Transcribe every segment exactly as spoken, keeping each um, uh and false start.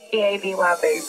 E A B Y, baby.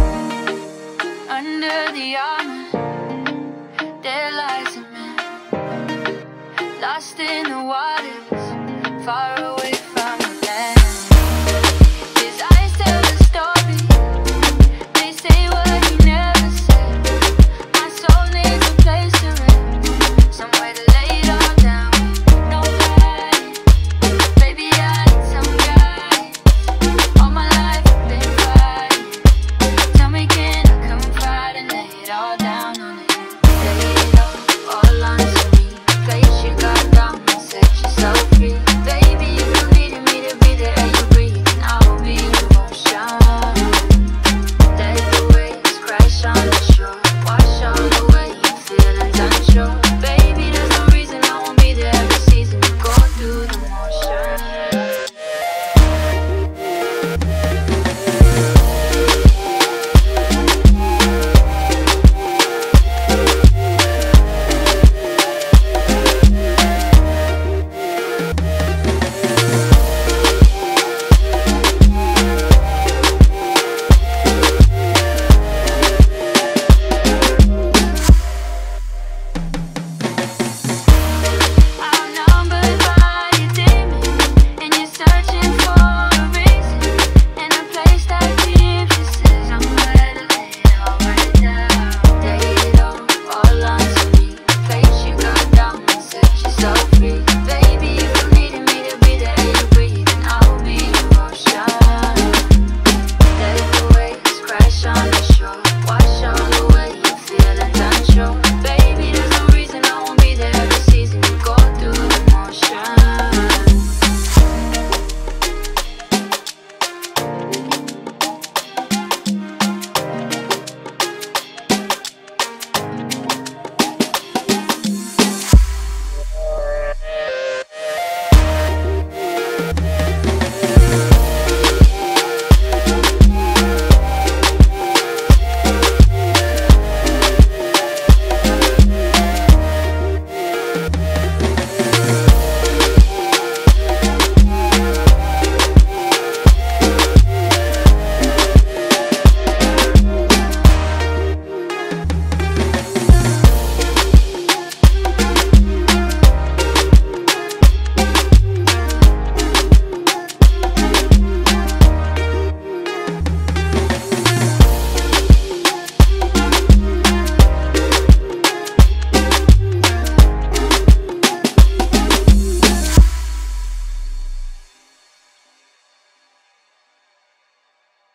Under the armor, there lies a man, lost in the waters, far away from the land. His eyes tell the story, they say what he never said. My soul needs a place to rest, somewhere to lay it all down. Nobody, baby, I need some guidance. All my life I've been fighting. Tell me, can I confide and lay it all down on it? Lay it all, all onto me. Place you got down and set yourself free. Baby, if you needed me to be the air you breathe, then I will be your ocean. Let the waves crash on the shore, wash all away your feelings unsure. Baby, there's no reason I won't be there every season you go through the motion.